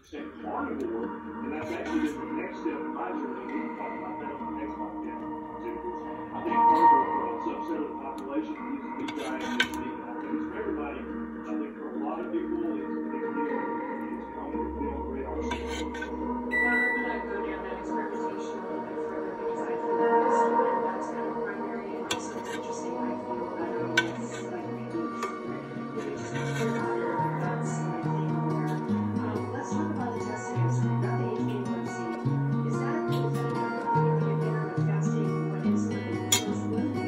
carnivore, and that's actually just the next step in my journey. We can talk about that on the next podcast. I think carnivore for a subset of the population uses meat diet and meat alternatives. For everybody, I think for a lot of people, it's a big deal. It's common. We don't grade ourselves. I'm going to go down that experimentation a little bit further because I feel like that's kind of primary, and also it's interesting. I feel better when it's like reduced. That's my thing there. Let's talk about the testing. So we've got the HbA1c. Is that enough to get better with fasting when insulin is what we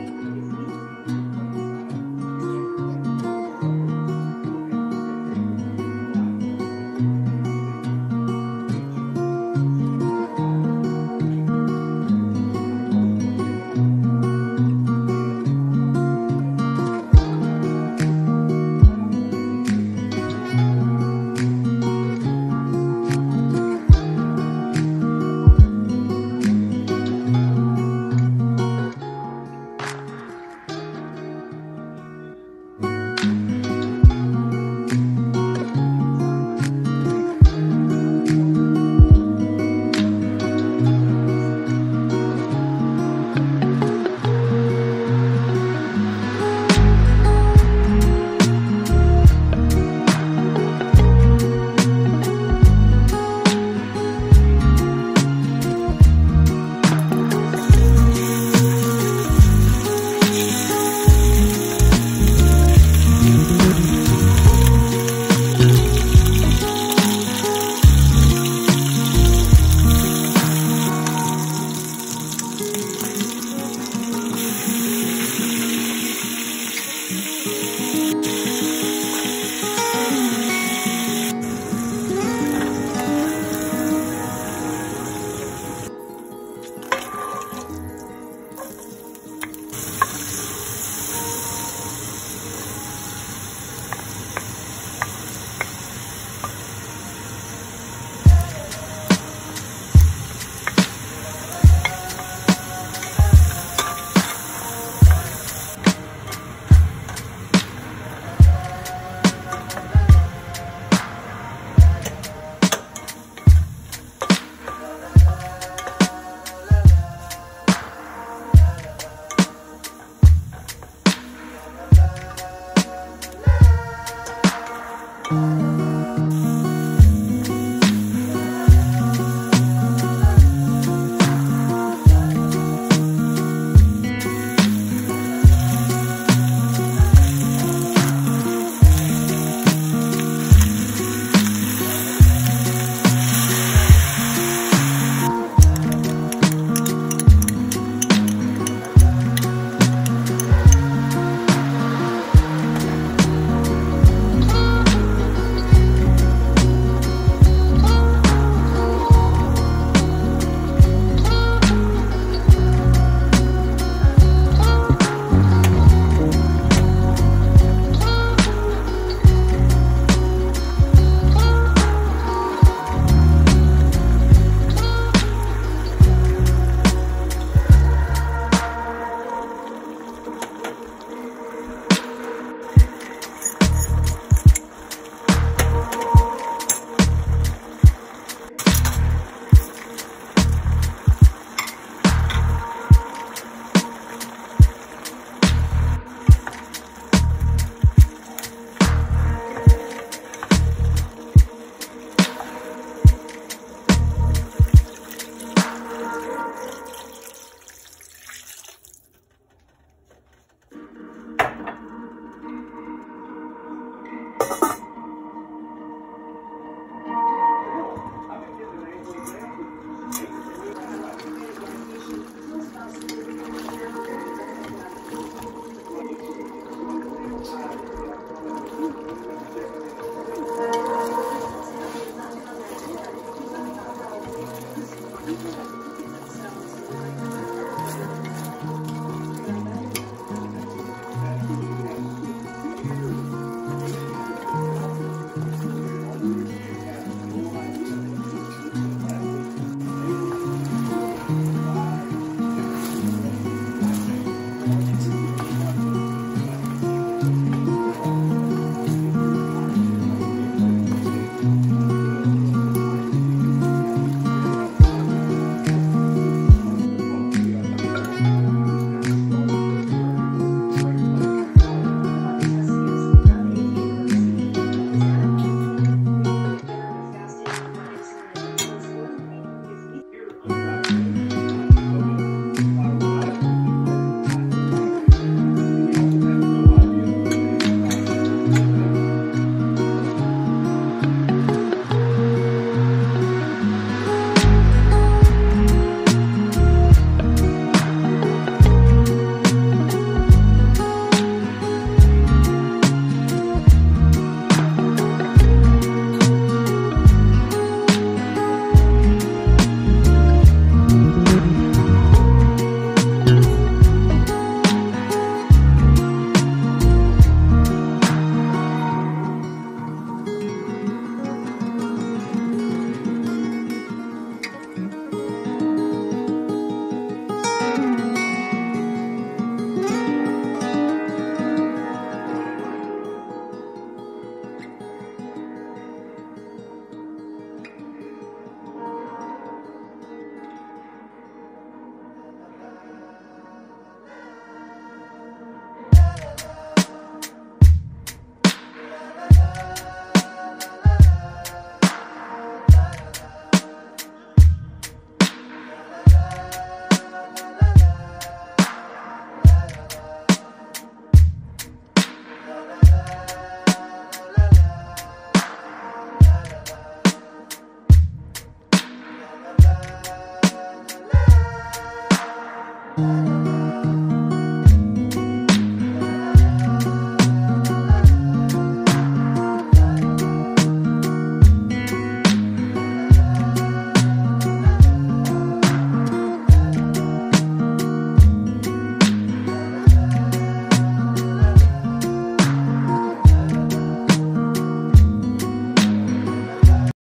Bye.